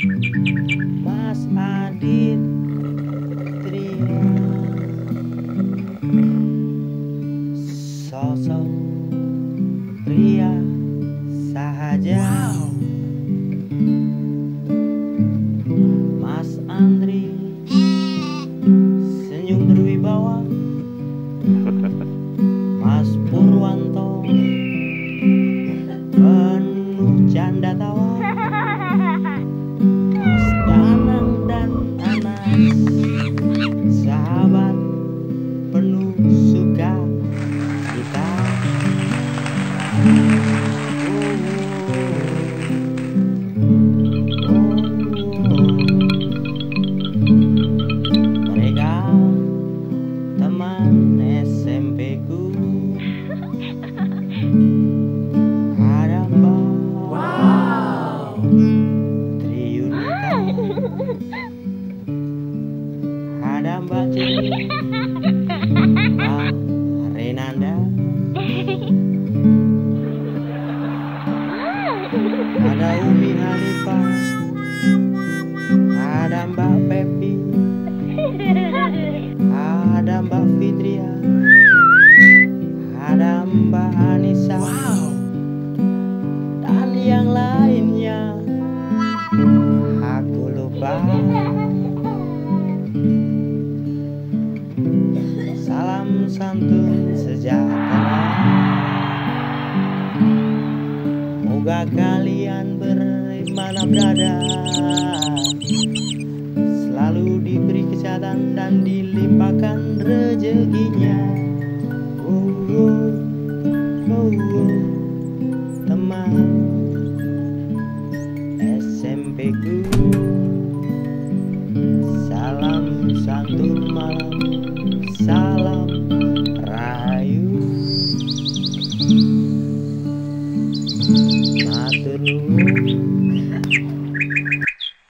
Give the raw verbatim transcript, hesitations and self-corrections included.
Mas Adit Tria, sosok pria sahaja. Mas Andri senyum berwibawa. Mas Purwanto penuh canda tawa. Mas Danang dan Anas sahabat penuh suka kita. Mereka teman S M P ku. Ada Mbak Triunita, ada Mbak Cili, Mbak Renanda, ada Umi Hanifah, ada Mbak Pepi, ada Mbak Fitria, ada Mbak Anissa, dan yang lainnya aku lupa. Salam santun sejahtera, moga kalian beriman berada, selalu diberi kesehatan dan dilimpahkan rezekinya. Oh, oh, oh, oh, teman S M P ku. Salam santun malam, salam rahayu, matur nuwun.